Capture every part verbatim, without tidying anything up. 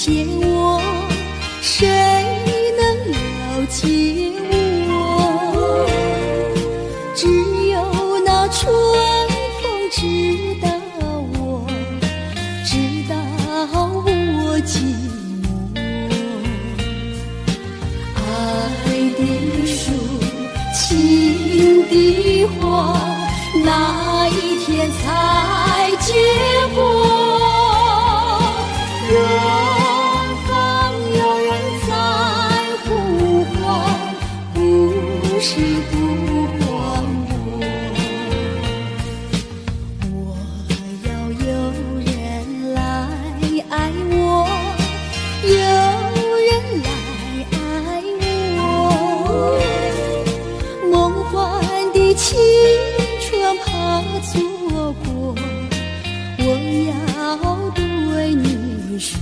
解我？谁能了解我？只有那春风知道我，知道我寂寞。爱的树，情的花，哪一天才结果？远方有人在呼唤，不是呼唤我。我要有人来爱我，有人来爱我。梦幻的青春怕错过，我要对你说，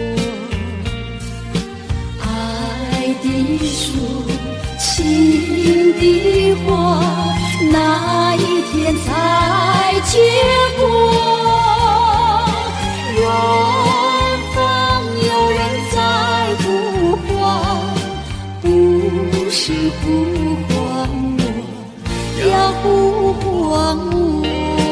爱的树，情的花，哪一天才结果？远方有人在呼唤，不是呼唤我，要呼唤我。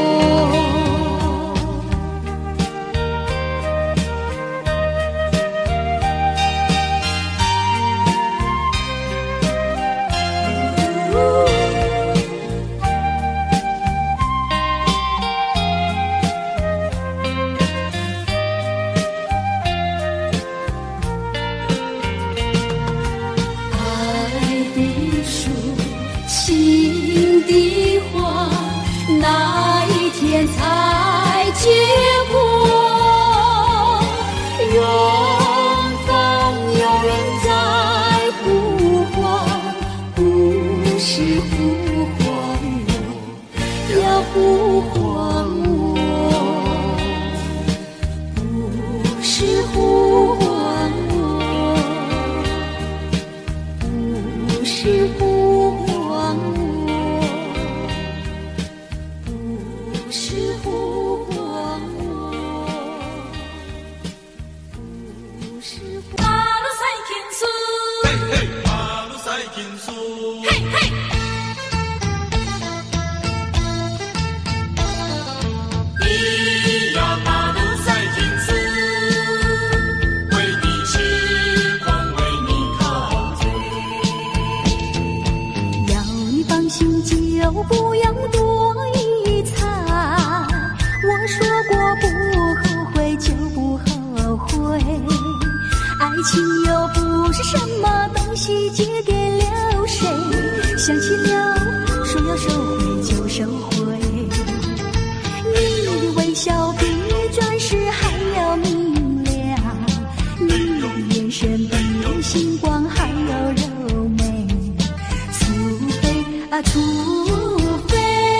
情的花，哪一天才结果？远方有人在呼唤，不是呼唤我，要呼唤我，不是呼唤我，不是呼唤我。就不要多一餐，我说过不后悔就不后悔，爱情又不是什么东西借给了谁，想起了说要收回就收回，你的微笑比钻石还要明亮，你的眼神比星光还要柔美，除非啊除非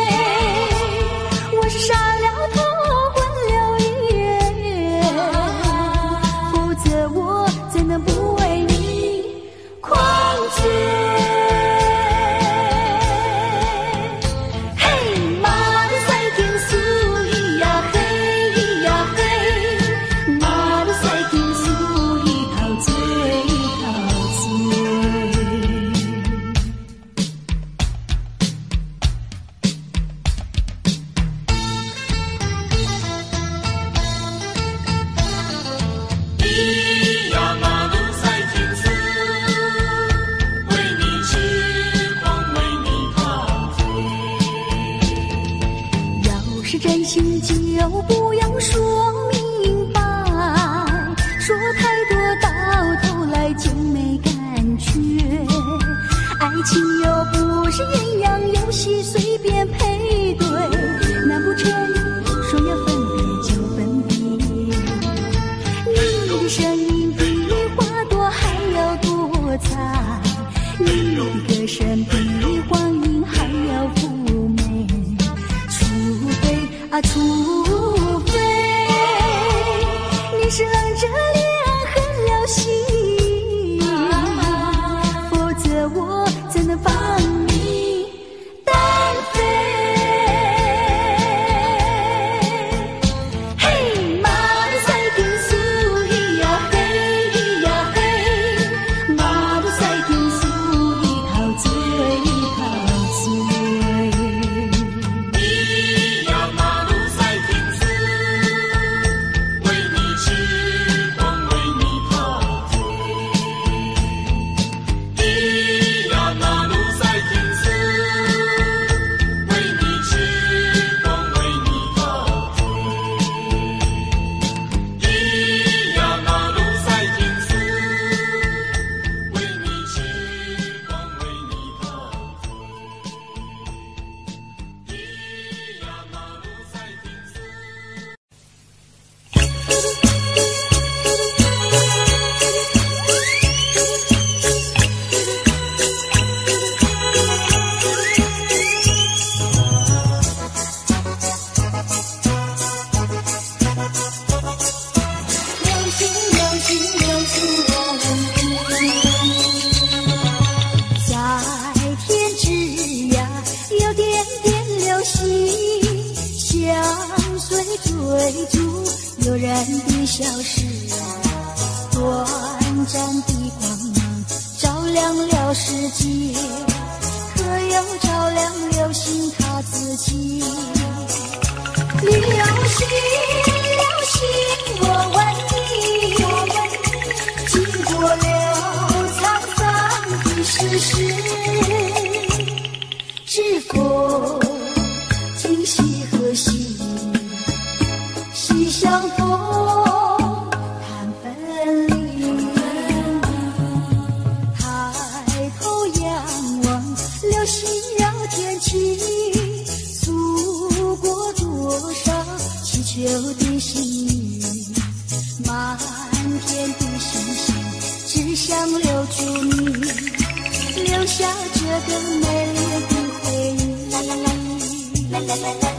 我是傻了头昏了眼，否则我怎能不为你狂醉。真心就不要说明白，说太多到头来就没感觉，爱情又不是鸳鸯游戏随便配对，难不成说要分别就分别，你的声音比花朵还要多彩，你的歌声比光阴还要妩媚，啊，除非你是冷着脸狠了心，否则我怎能放你单飞？嘿，马的赛天苏咿呀嘿， 随追逐悠然的消失，短暂的光芒照亮了世界，可有照亮流星它自己？流星，流星，我问你，经过了沧桑的世事，是否今夕何夕？西相逢，谈分离。抬头仰望，流星绕天际，诉过多少祈求的心语。满天的星星，只想留住你，留下这个美丽的回忆。啦啦啦啦啦啦啦。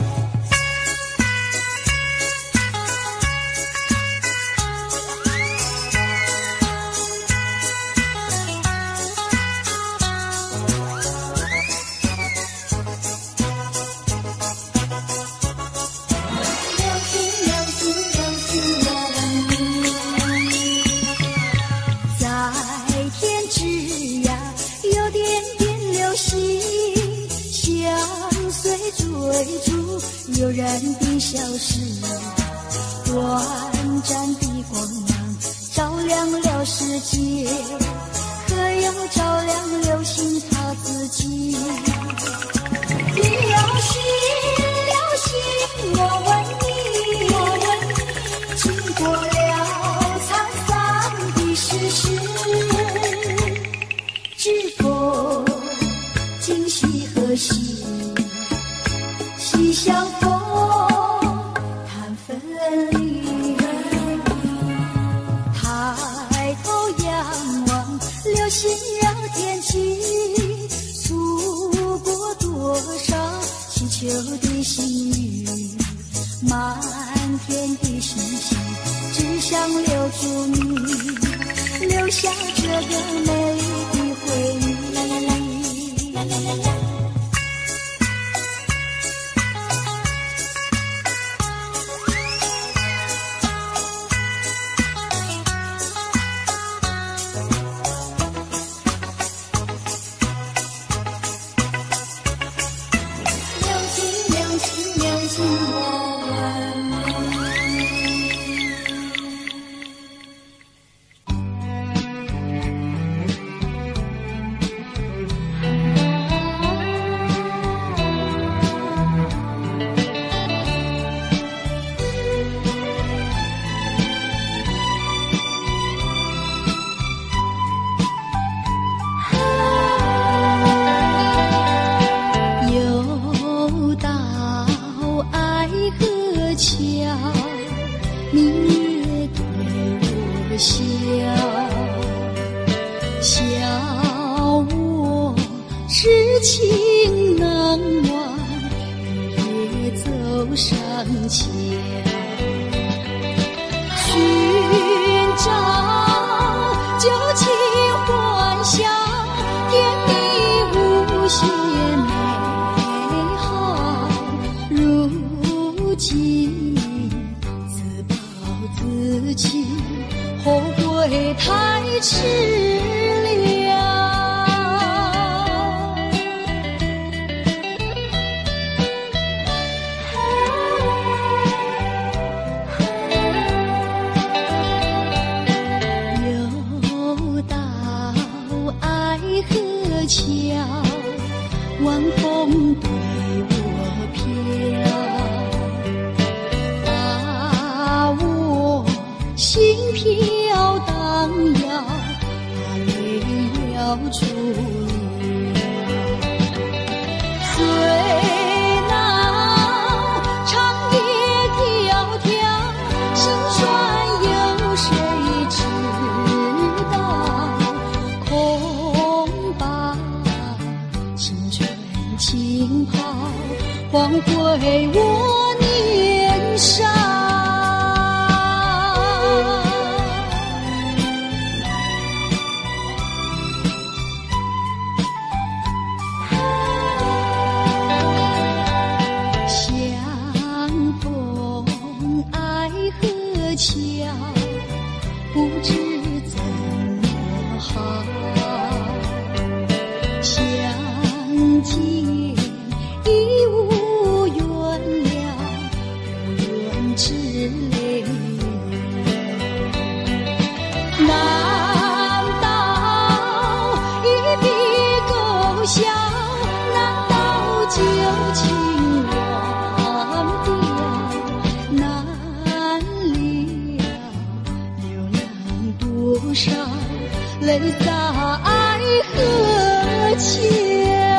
追逐悠然的消失，短暂的光芒照亮了世界，可有照亮流星它自己？流星，流星，我问你，我问你，经过了沧桑的世事，知否今夕何夕？西相逢，谈分离。抬头仰望，流星绕天际，诉过多少祈求的心语。满天的星星，只想留住你，留下这个美丽的回忆。啦啦啦啦啦啦啦。相逢。 之泪。难道一笔勾销？难道旧情忘掉？难了流浪多少泪在河桥。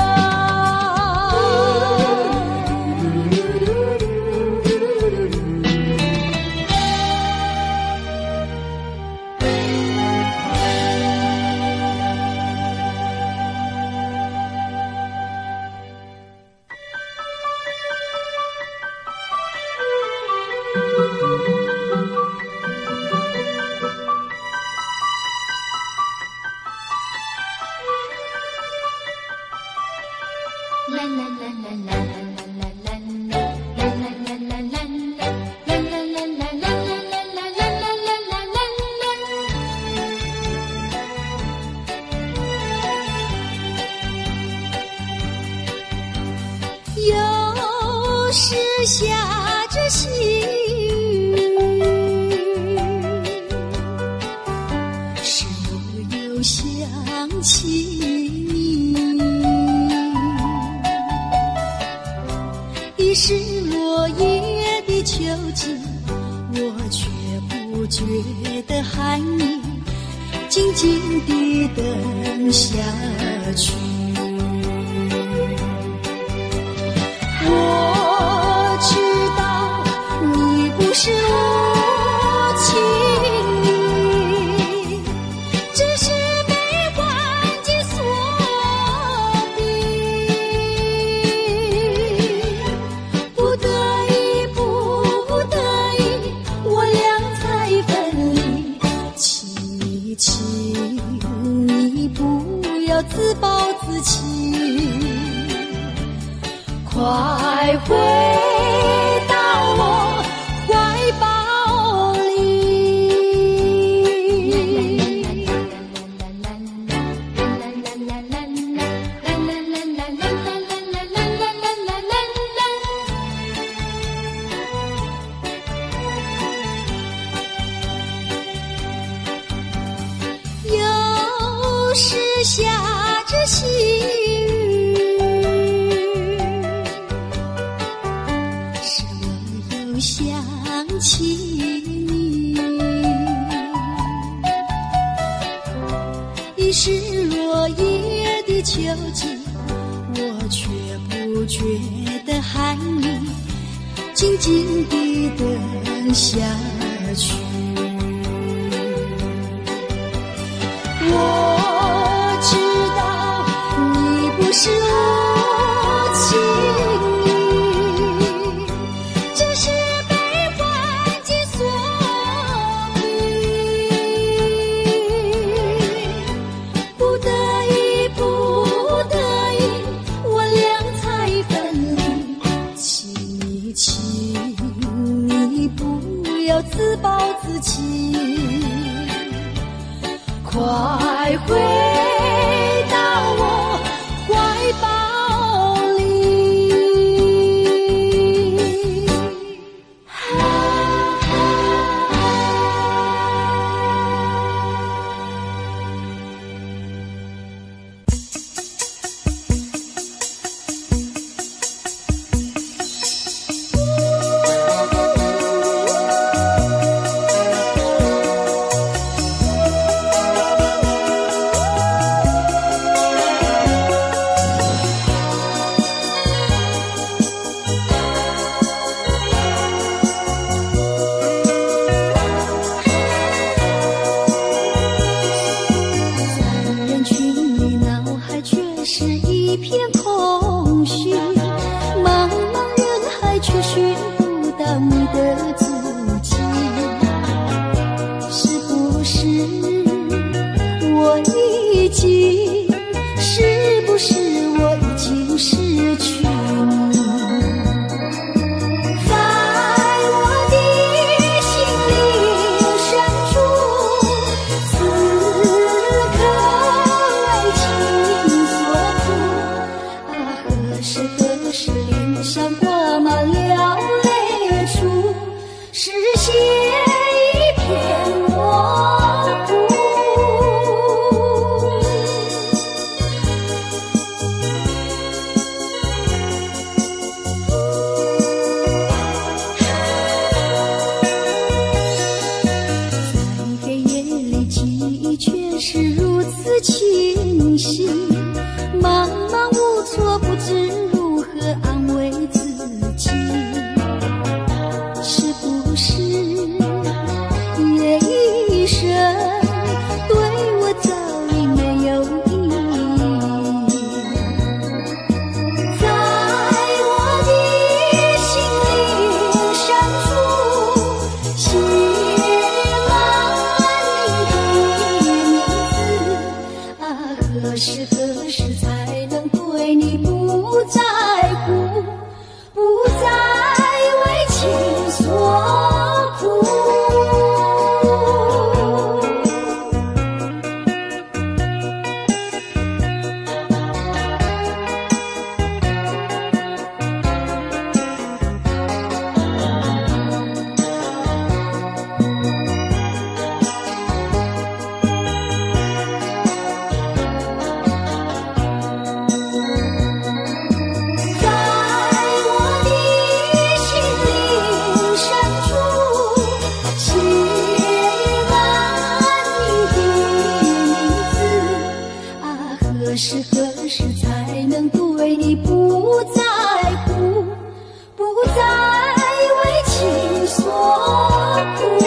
又是下着细雨，是我又想起你。已是落叶的秋季，我却不觉得寒意，静静地等下去。我知道你不是无情意，只是被环境所逼，不得已不得已我俩才分离。请请你不要自暴自弃，快回到我怀抱里。又是下着细雨，想起你。已是落叶的秋季，我却不觉得寒意，静静地等下去。我知道你不是无情意，只是被环境所逼，不得已不得已我俩才分离。请请你不要自暴自弃，快回到我怀抱里。 视线一片模糊。在黑夜里，记忆却是如此清晰，茫茫无措，不知如何安慰自己。是不是夜一生对我早已没有意义？在我的心灵深处，写满你的名字啊，何时何时才能对你不在乎，不再为情所苦？何时何时才能对你不在乎，不再为情所苦？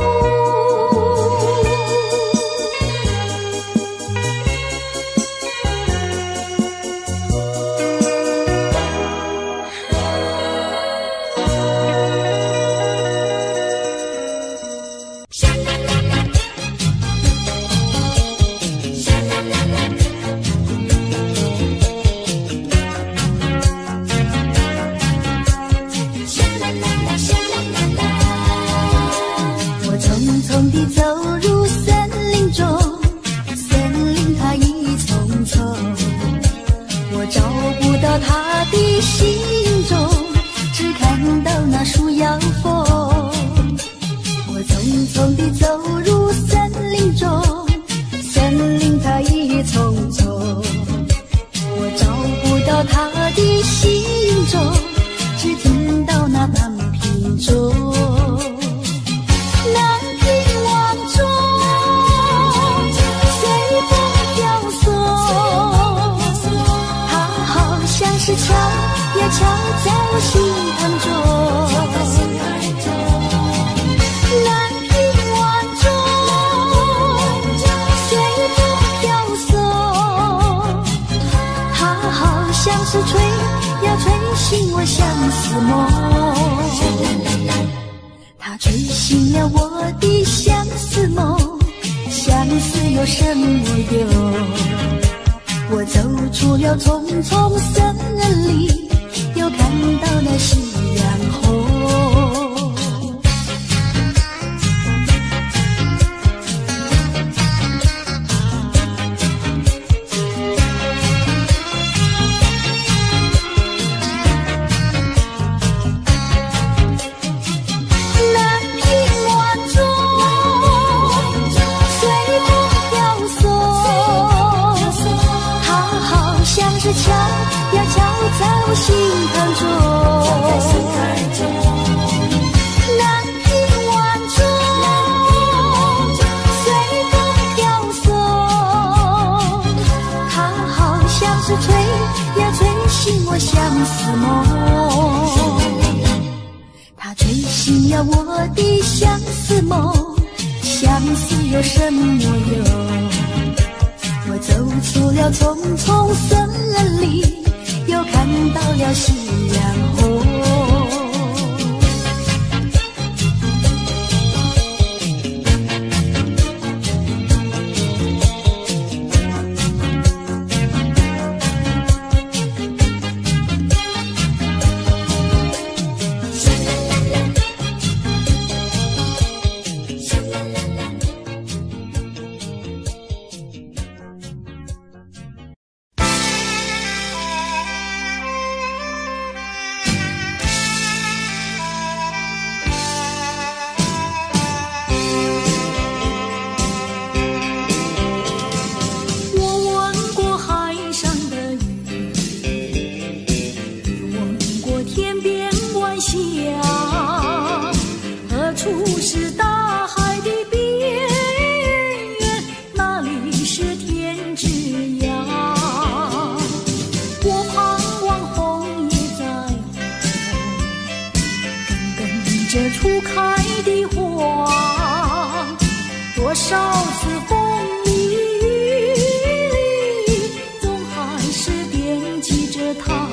他的心中只看到那树摇风，我匆匆地走入森林中，森林它一丛丛，我找不到他的心中，只听到那半瓶中。南屏望中随风飘送，它好像是敲呀敲在我心坎中。南屏望中随风飘送，它好像是吹呀吹醒我相思梦。它吹醒了我的相思梦，相思有什么用？我走出了丛丛森林，又看到了夕阳红。南屏望中随风飘送，它好像是敲呀敲在我心坎中。南屏望中随风飘送，它好像是吹呀吹醒我相思梦。它吹醒了我的相思梦，相思有什么用？我走出了丛丛森林，又看到了夕阳红。 着初开的花，多少次风雨里，总还是惦记着它。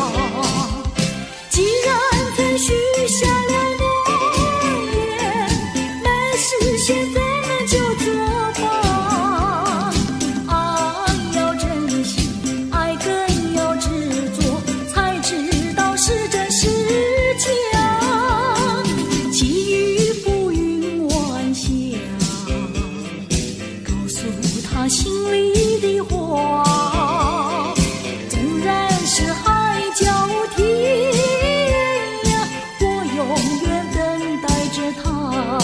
既然曾许下了诺言，没实现咱们就作罢。爱要珍惜，爱更要执着，才知道是真是假。寄予浮云晚霞，告诉他心里的话。纵然是海角天涯，我永远等待着他。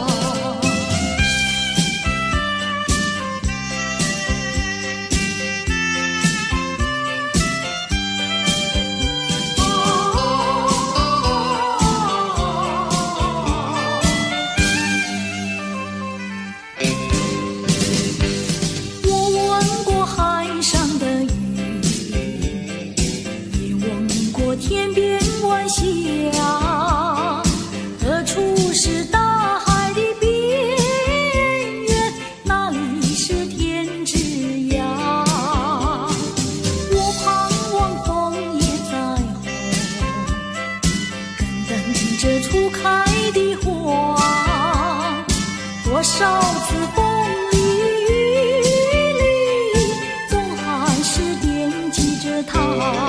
天边晚霞，何处是大海的边缘？哪里是天之涯？我盼望枫叶再红，更等着初开的花。多少次风雨里，总还是惦记着他。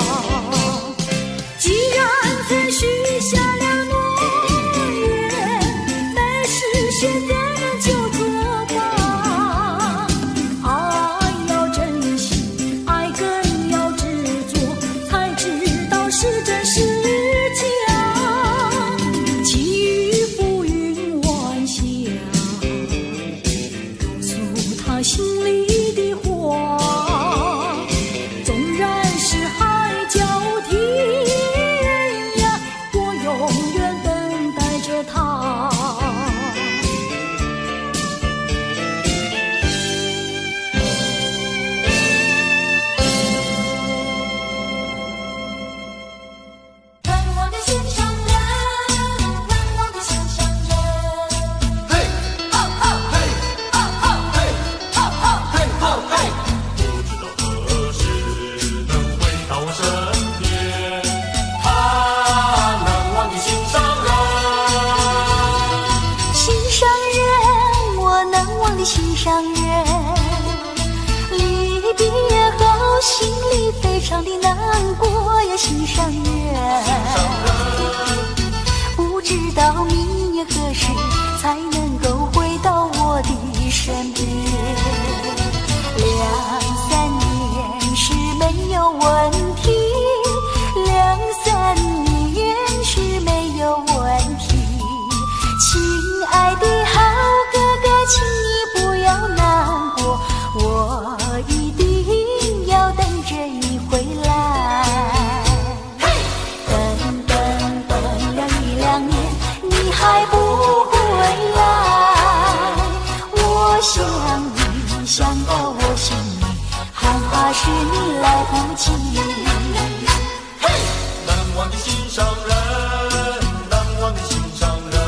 既然曾许下了诺言，没实现咱们就作罢。爱要珍惜，爱更要执着，才知道是真是假。寄予浮云晚霞，告诉他心里的话。纵然是海角天涯，永远等待着他。难忘的心上人，难忘的心上人。嘿，哦哦嘿，哦哦嘿，哦哦嘿，哦嘿。不知道何时能回到我身边。心上人，离别后心里非常的难过呀，心上人，不知道明年何时才能够回到我的身边。两三年是没有问题，两三年是没有问题。亲爱的好哥哥，请你不要难过，我一定要等着你回来。等等等了一两年，你还不回来，我想你想到我心里，恐怕是你来不及。难忘的心上人，难忘的心上人。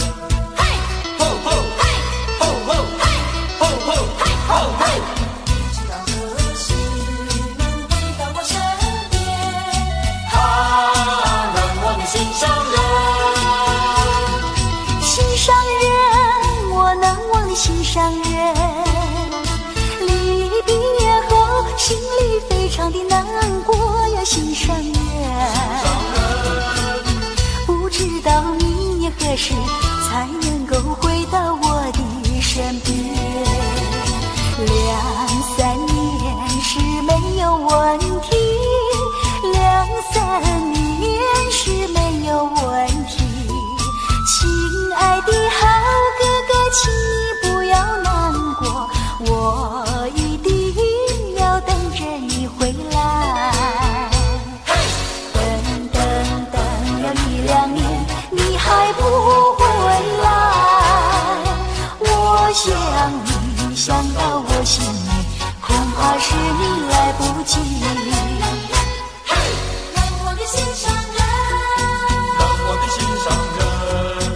心上人，离别后心里非常的难过呀，心上人，不知道明年何时才能够回到我的身边。两三年是没有问题，两三年是没有问题。亲爱的好哥哥，请你不要难过，我一定要等着你回来。等等等了一两年，你还不回来，我想你想到我心里，恐怕是你来不及。难忘的心上人，难忘的心上人。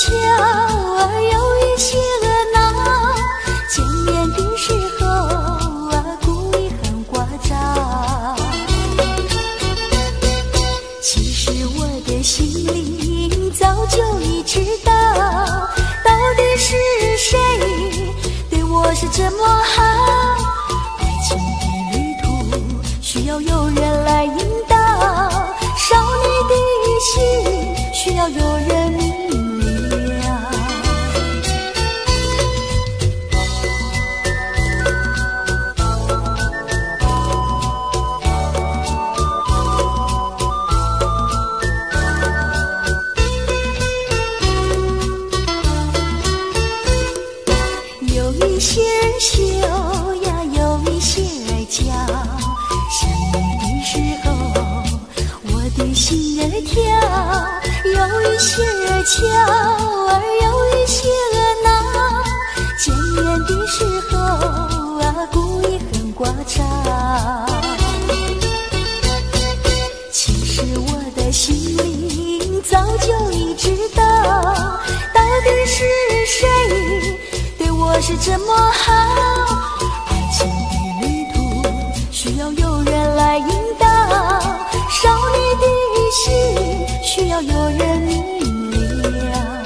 巧儿有一些闹，见面的时候啊故意很聒噪。其实我的心里早就已知道，到底是谁对我是这么好。爱情的旅途需要有人来引导，少女的心需要有人明了。有一些人羞呀，有一些人娇，相遇的时候我的心儿跳，有一些儿巧儿有一些儿闹，见面的时候啊故意很聒噪。其实我的心里早就已知道，到底是谁对我是这么好。爱情的旅途需要有人来引导，少女的心需要有人明了。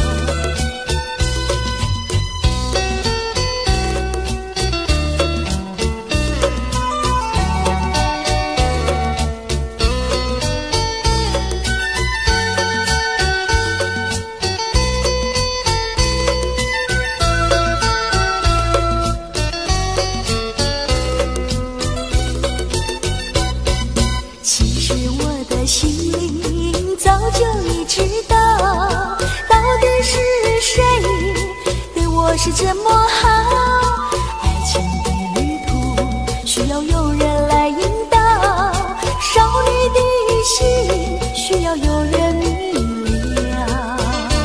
其实我的心里早就已知道，到底是谁对我是这么好。爱情的旅途需要有人来引导，少女的心需要有人明了。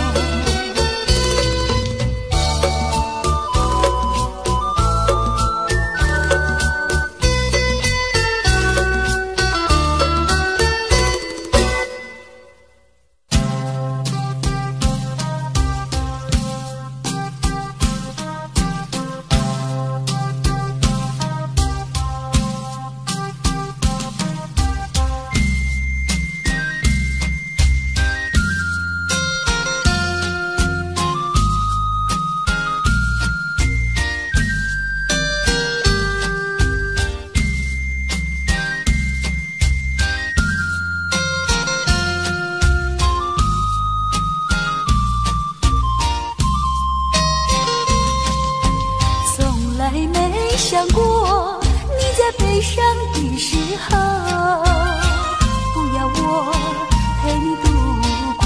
没想过你在悲伤的时候不要我陪你度过，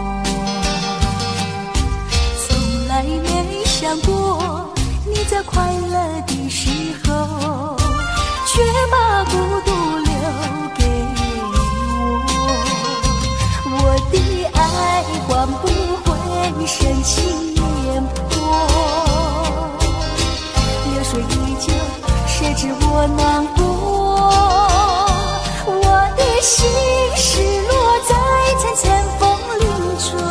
从来没想过你在快乐的时候却把孤独留给我。我的爱换不回深情面波，流水依旧，谁知我难过？我的心失落在层层风林中，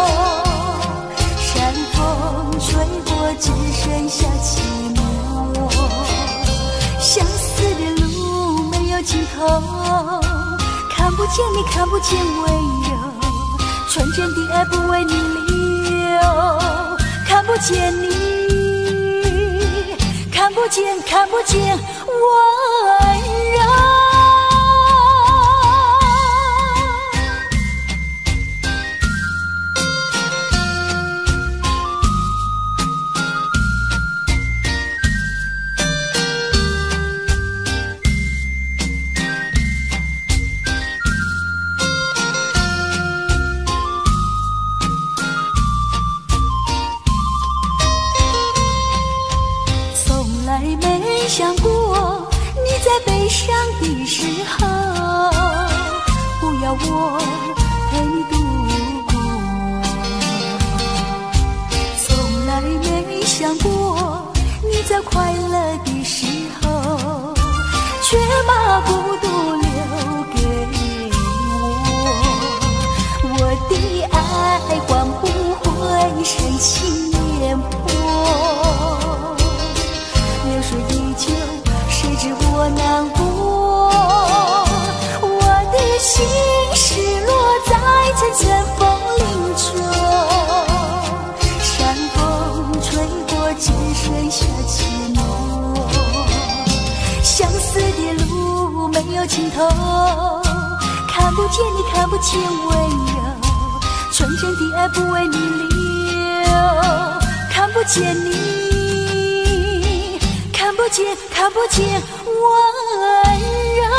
山风吹过，只剩下寂寞。相思的路没有尽头，看不见你，看不见温柔，纯真的爱不为你留，看不见你。看不见，看不见温柔。没想过你在悲伤的尽头，看不见你，看不见温柔，纯真的爱不为你留，看不见你，看不见，看不见温柔。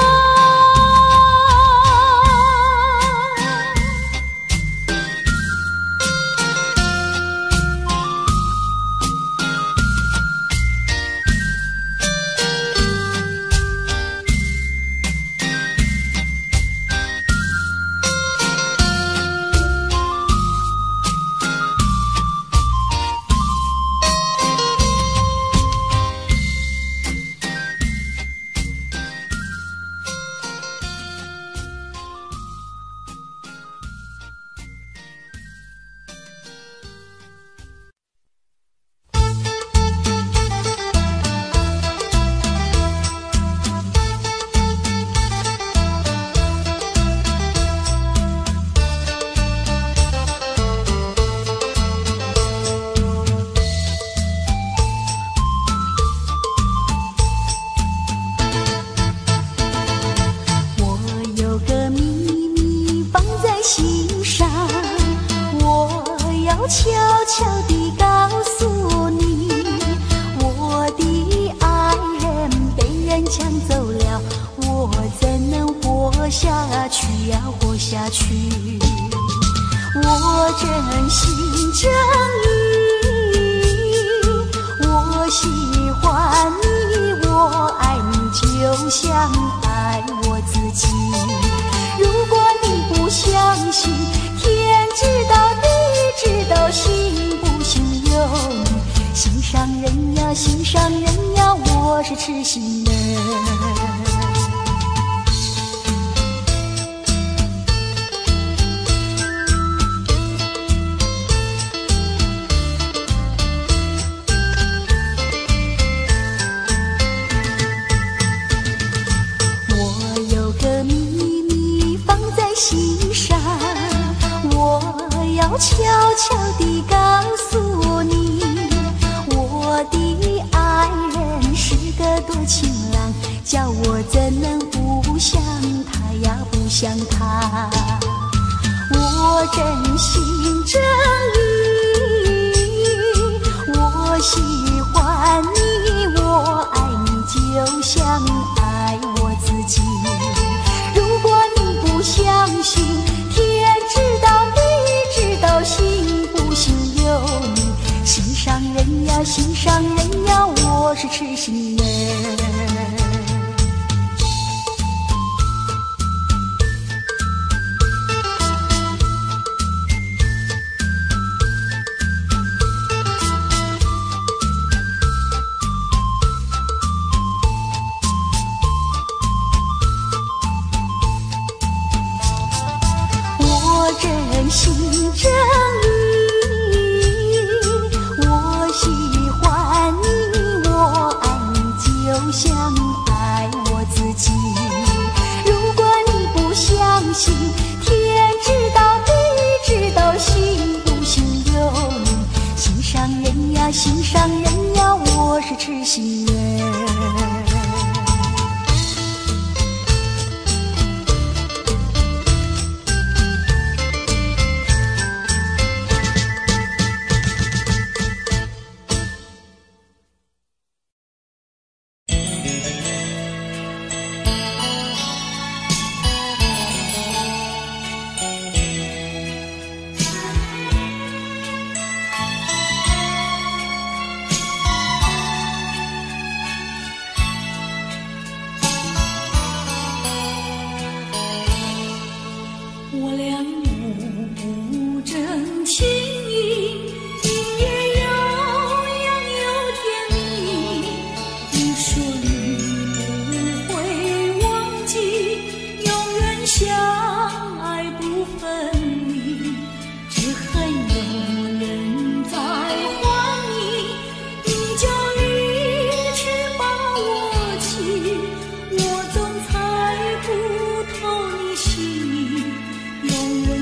悄悄地告诉你，我的爱人被人抢走了，我怎能活下去呀，活下去？我真心真意，我喜欢你，我爱你，就像爱我自己。如果你不相信，天知道地知道，信不信由你。心上人呀，心上人呀，我是痴心人。我有个秘密放在心上，我要悄悄地告诉你，我的爱人是个多情郎，叫我怎能不想他呀，不想他。我真心真意，我喜欢你，我爱你，就像爱我自己。如果你不相信，天知道地知道，信不信由你。心上人呀，心上人呀，我是痴心人。我真心真意，我喜欢你，我爱你，就像爱我自己。如果你不相信，天知道地知道，信不信由你。心上人呀，心上人呀，我是痴心人。 我俩无真情意，音乐悠扬又甜蜜。你说你不会忘记，永远相爱不分离。只恨有人在怀疑，你就一直把我气，我总猜不透你心意。永远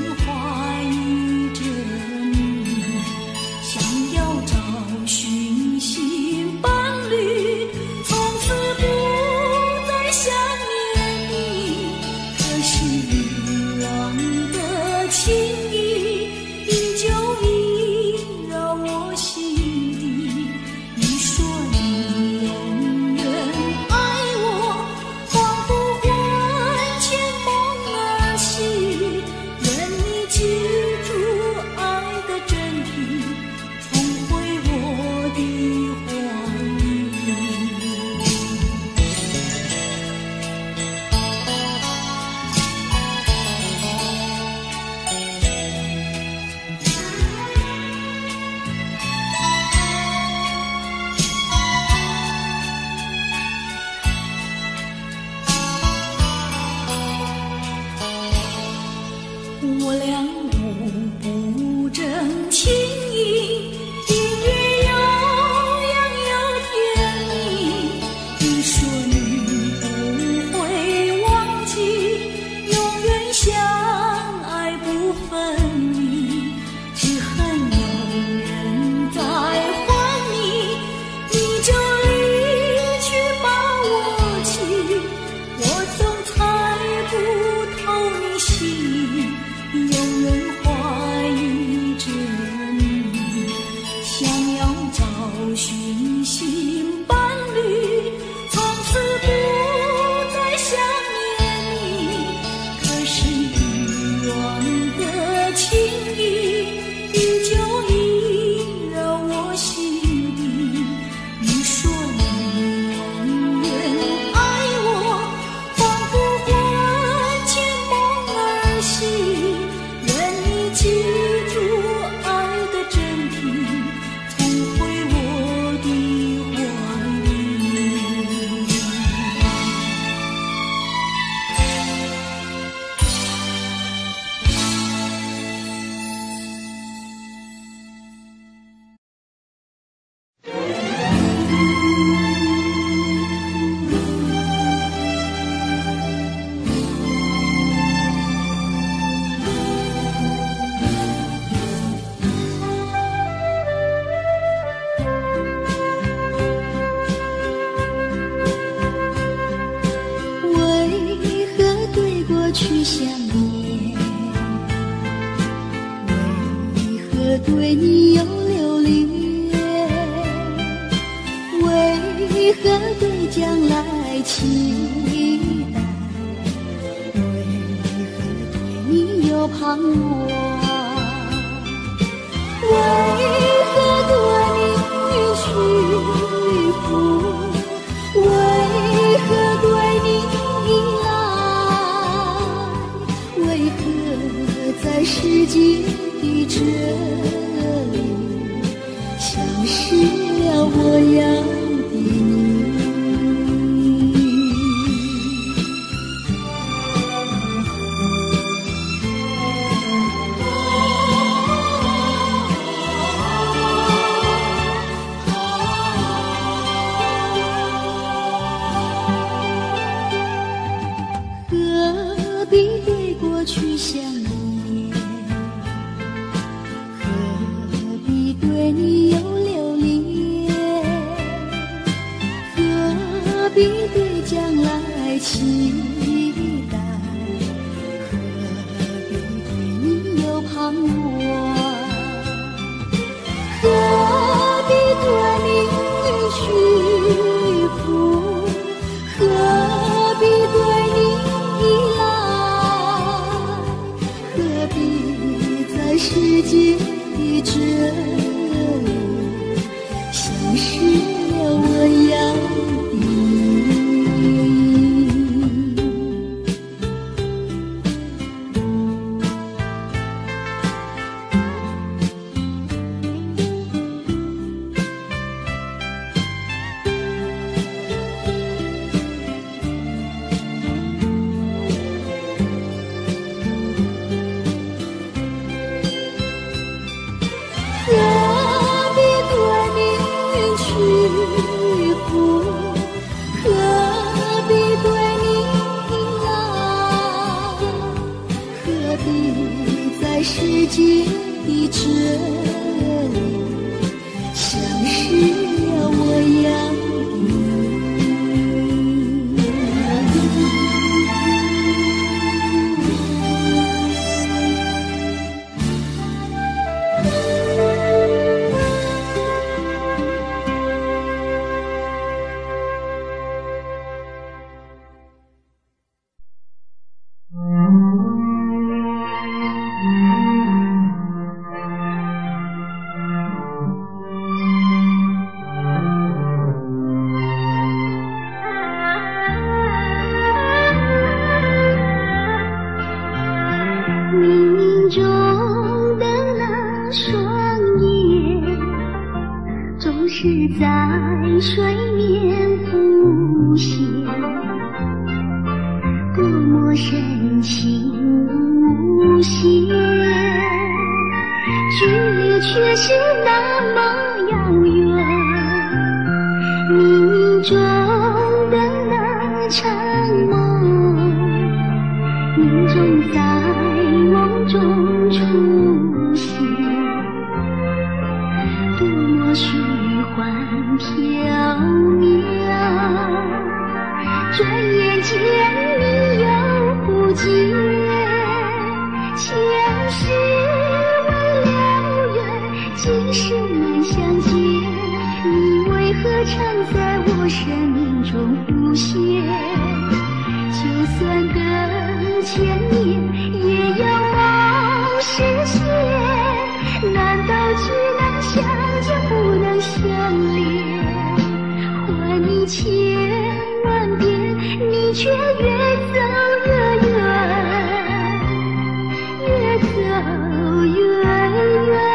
欲望的情意依旧萦绕我心底。你说你永远爱我，仿佛魂牵梦儿系。愿你记住爱的真谛，重回我的怀里。我俩互不争情意，音乐悠扬又甜蜜。你说你不会忘记，永远相爱不分离。只恨有人在还你，你就离去把我弃。我总猜不透你心意，永远怀疑着你，想要找寻新伴侣，从此不再想念你。可是欲望的情意依旧萦绕我心底。你说你永远爱我，仿佛魂牵梦儿系。愿你记住爱的真谛，重回我的怀里。 为何对过去想念？为何对你有留恋？为何对将来期待？为何对你有盼望？为何对你屈服？为何对你依赖？为何在世界的这里，消失了我要的你？何必对过去想念？何必对你有留恋？何必对将来期待？何必对你有盼望？何必对你屈服？何必对你依赖？何必在世界的这里，消失了我要的你？何必对你屈服？何必对你依赖？何必在世界的这里，消失了我要的你？ 命中的那双眼，总是在水面浮现，多么深情无限，距离却是那么遥远。命中的那场梦，命中在梦中出现，多么虚幻缥缈，转眼间你又不见。前世为了缘，今生难相见，你为何常在我生命中浮现？就算等千年，也要梦实现。难道只能相见不能相恋？还你千万遍，你却越走越远，越走越远。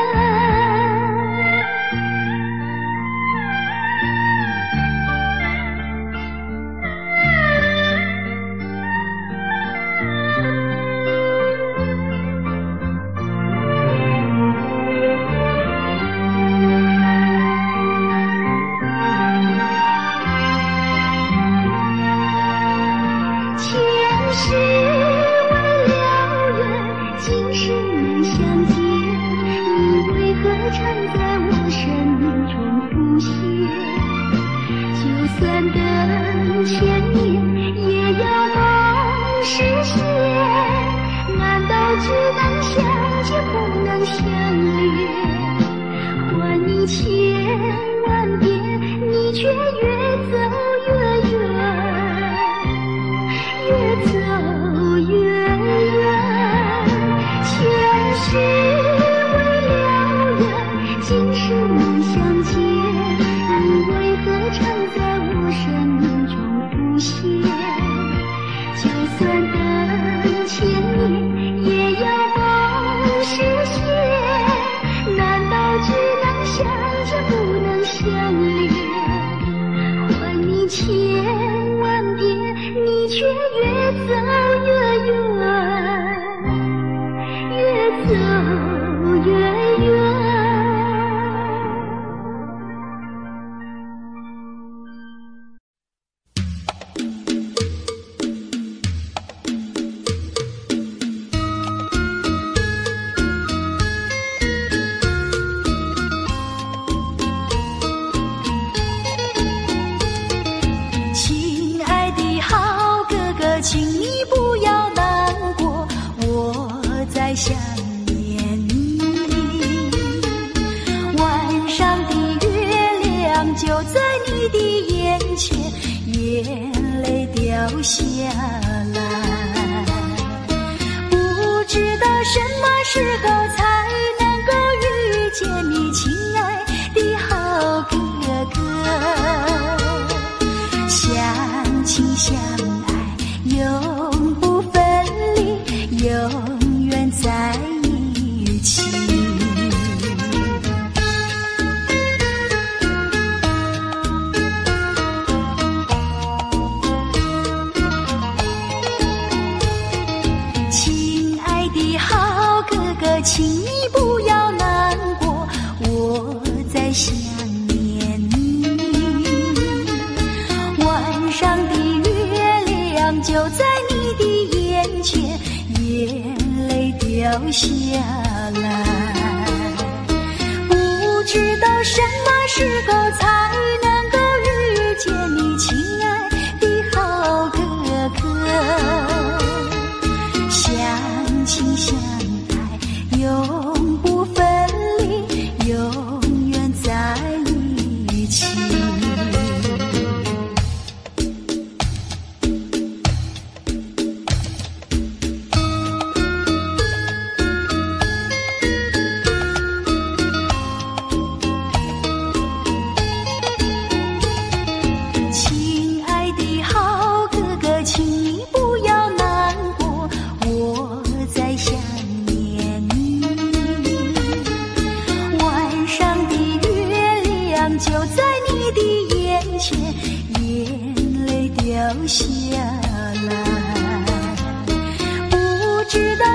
亲爱的好哥哥，请你不要难过，我在想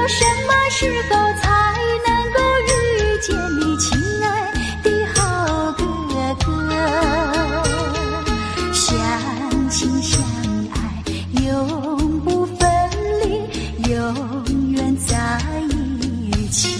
什么时候才能够遇见你，亲爱的好哥哥？相亲相爱，永不分离，永远在一起。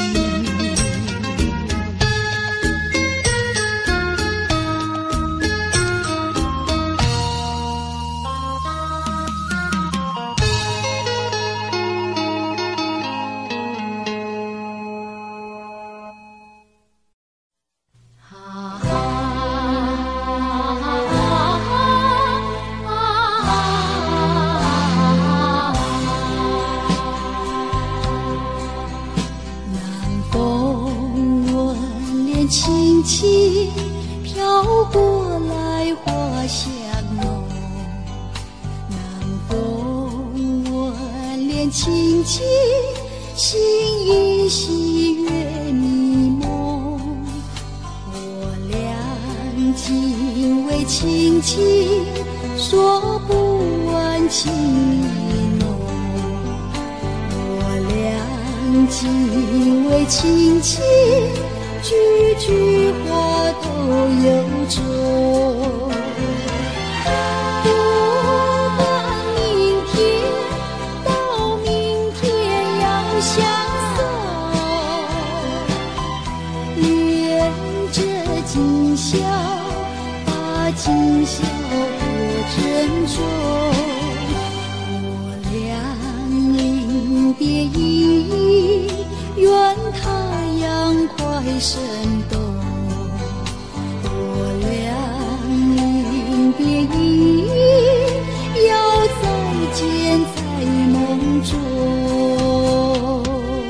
轻轻飘过来，花香浓。南风吻脸，轻轻心依稀，月迷蒙。我俩紧偎亲亲，说不完情意浓。我俩紧偎亲亲，句句话都有种。不管明天到明天要相送，恋着今宵，把今宵多珍重。我俩临别依依，愿太阳快升东。我俩临别依依，要再见在梦中。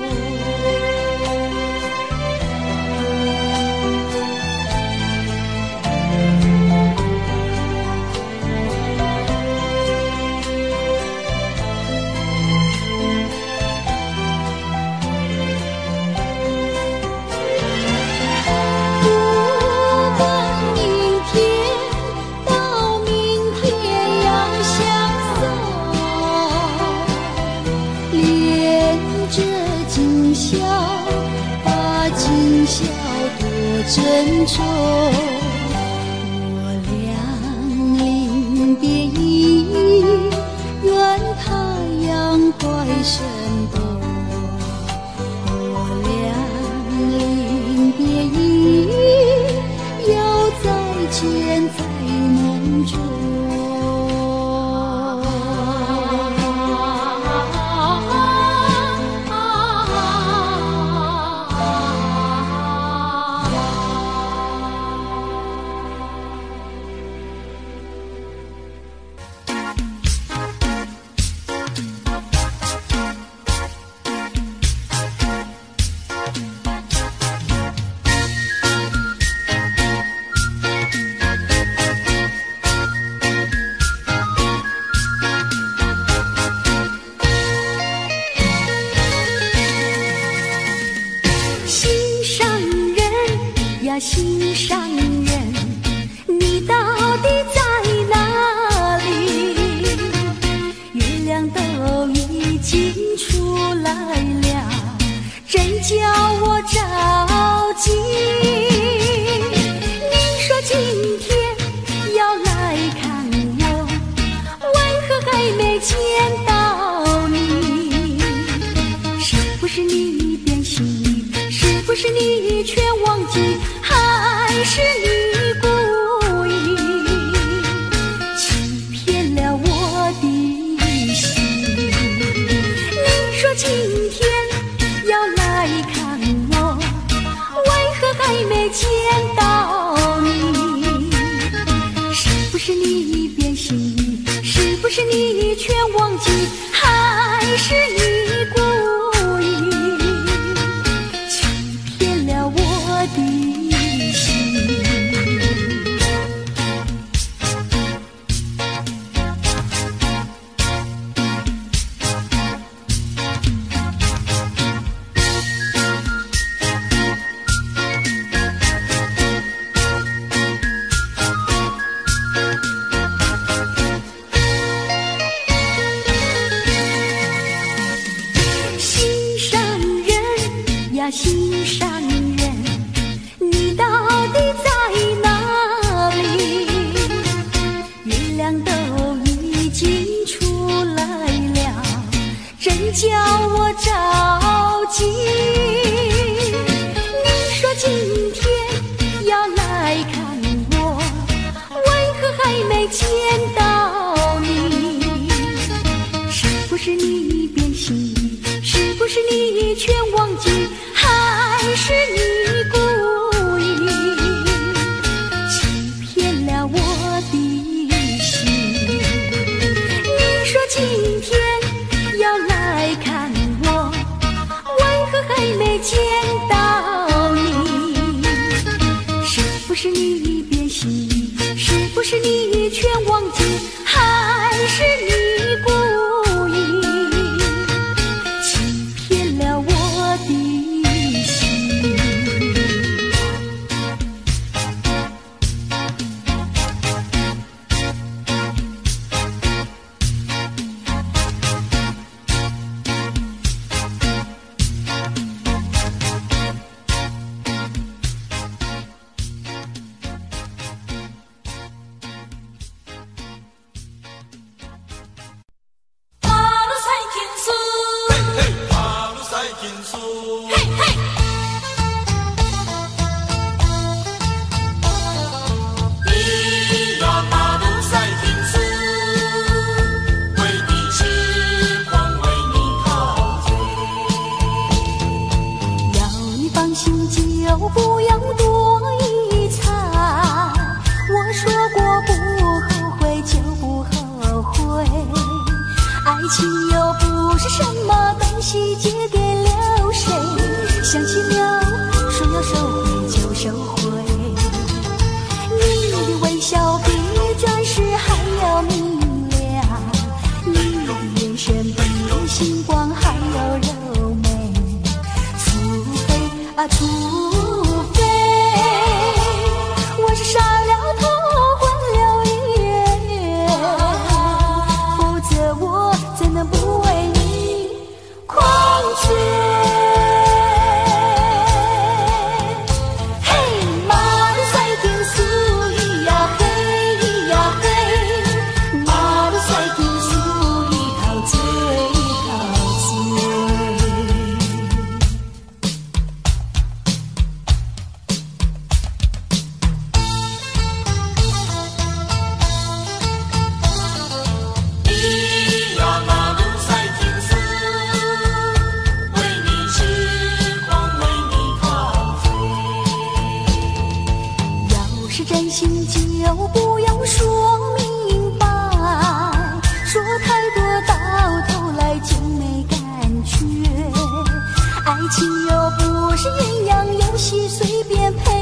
珍重，我俩临别依依，愿太阳快升东。我俩临别依依，要再见在梦中。心上人，你到底在哪里？月亮都已经出来了，真叫我着急。你说今天要来看我，为何还没见到你？是不是你变心意？是不是你却忘记？还是你故意欺骗了我的心？你说今天要来看我，为何还没见到你？是不是你变心意？是不是你却忘记？还是你故意欺骗了我的心？ 呀心上人，你到底在哪里？月亮都已经出来了，真叫我着急。你说今天要来看我，为何还没见到你？是不是你变心意？是不是你全忘记？还是你故意欺骗了我的心？你说今天要来看我，为何还没见到你？是不是你变心意？是不是你全忘记？还是你故意欺骗了我的心？就不要多疑猜，我说过不后悔就不后悔，爱情又不是什么东西借给了谁，相信了说要收回就收回，你的微笑比钻石还要明亮，你的眼神比星光还要柔美，除非啊除非我是傻了头昏了眼，否则我怎能不为你狂醉？嘿，马路赛天苏咿呀嘿咿呀嘿，马路赛天苏咿陶醉陶醉。真心就不要说明白，说太多到头来就没感觉，爱情又不是鸳鸯游戏随便配。